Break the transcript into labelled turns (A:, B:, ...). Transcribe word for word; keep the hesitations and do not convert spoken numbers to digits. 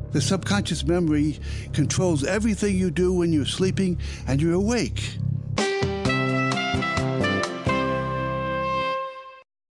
A: The subconscious memory controls everything you do when you're sleeping and you're awake.